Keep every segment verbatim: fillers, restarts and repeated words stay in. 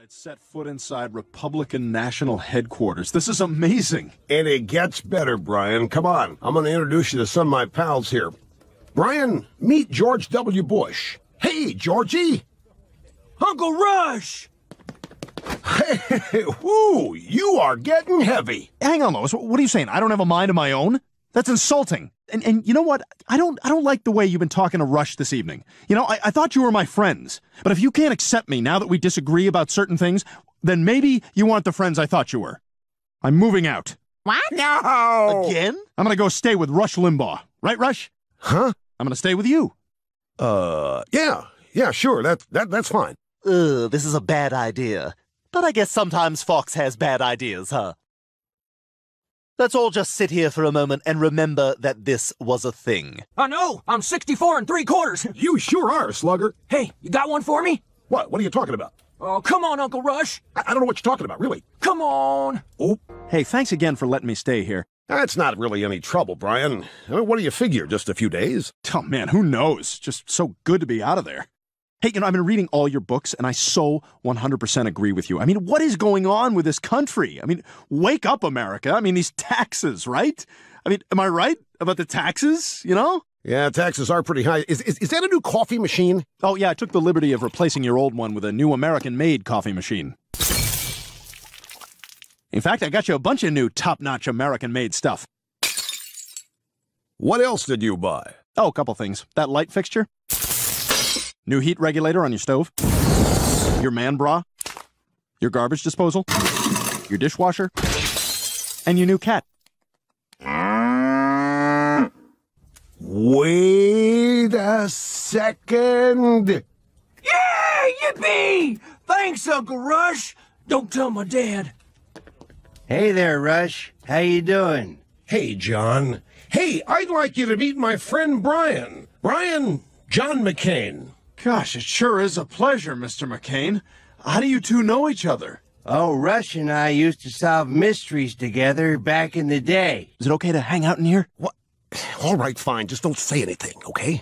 I'd set foot inside Republican National Headquarters. This is amazing. And it gets better, Brian. Come on. I'm going to introduce you to some of my pals here. Brian, meet George W. Bush. Hey, Georgie. Uncle Rush! Hey, whoo, you are getting heavy. Hang on, Lois. What are you saying? I don't have a mind of my own? That's insulting. And and you know what? I don't I don't like the way you've been talking to Rush this evening. You know, I, I thought you were my friends. But if you can't accept me now that we disagree about certain things, then maybe you aren't the friends I thought you were. I'm moving out. What? No! Again? I'm gonna go stay with Rush Limbaugh. Right, Rush? Huh? I'm gonna stay with you. Uh, yeah. Yeah, sure. That, that, that's fine. Ugh, this is a bad idea. But I guess sometimes Fox has bad ideas, huh? Let's all just sit here for a moment and remember that this was a thing. I know! I'm sixty-four and three quarters! You sure are, Slugger. Hey, you got one for me? What? What are you talking about? Oh, come on, Uncle Rush! I, I don't know what you're talking about, really. Come on! Oh. Hey, thanks again for letting me stay here. That's not really any trouble, Brian. I mean, what do you figure, just a few days? Oh, man, who knows? Just so good to be out of there. Hey, you know, I've been reading all your books, and I so one hundred percent agree with you. I mean, what is going on with this country? I mean, wake up, America. I mean, these taxes, right? I mean, am I right about the taxes, you know? Yeah, taxes are pretty high. Is, is, is that a new coffee machine? Oh, yeah, I took the liberty of replacing your old one with a new American-made coffee machine. In fact, I got you a bunch of new top-notch American-made stuff. What else did you buy? Oh, a couple things. That light fixture. New heat regulator on your stove. Your man bra. Your garbage disposal. Your dishwasher. And your new cat. Wait a second. Yeah! Yippee! Thanks, Uncle Rush! Don't tell my dad. Hey there, Rush. How you doing? Hey, John. Hey, I'd like you to meet my friend Brian. Brian, John McCain. Gosh, it sure is a pleasure, Mister McCain. How do you two know each other? Oh, Rush and I used to solve mysteries together back in the day. Is it okay to hang out in here? What? All right, fine. Just don't say anything, okay?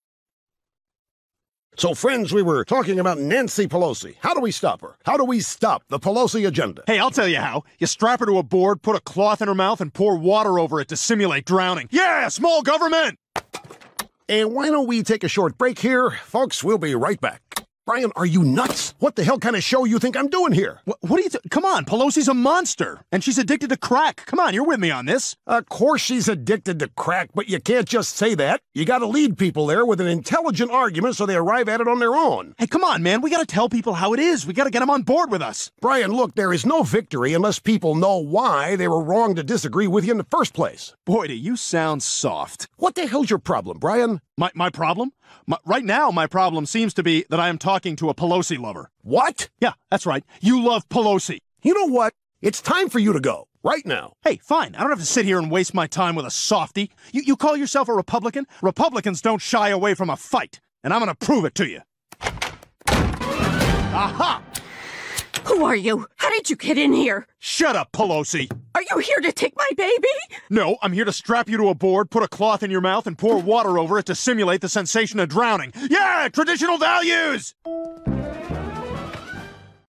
So, friends, we were talking about Nancy Pelosi. How do we stop her? How do we stop the Pelosi agenda? Hey, I'll tell you how. You strap her to a board, put a cloth in her mouth, and pour water over it to simulate drowning. Yeah, small government! And why don't we take a short break here? Folks, we'll be right back. Brian, are you nuts? What the hell kind of show you think I'm doing here? What, what are you... Come on, Pelosi's a monster, and she's addicted to crack. Come on, you're with me on this. Of course she's addicted to crack, but you can't just say that. You gotta lead people there with an intelligent argument so they arrive at it on their own. Hey, come on, man. We gotta tell people how it is. We gotta get them on board with us. Brian, look, there is no victory unless people know why they were wrong to disagree with you in the first place. Boy, do you sound soft. What the hell's your problem, Brian? My, my problem? My, right now, my problem seems to be that I am talking to a Pelosi lover. What? Yeah, that's right. You love Pelosi. You know what? It's time for you to go. Right now. Hey, fine. I don't have to sit here and waste my time with a softie. You, you call yourself a Republican? Republicans don't shy away from a fight. And I'm gonna prove it to you. Aha! Who are you? How did you get in here? Shut up, Pelosi. Are you here to take my baby? No, I'm here to strap you to a board, put a cloth in your mouth, and pour water over it to simulate the sensation of drowning. Yeah, traditional values!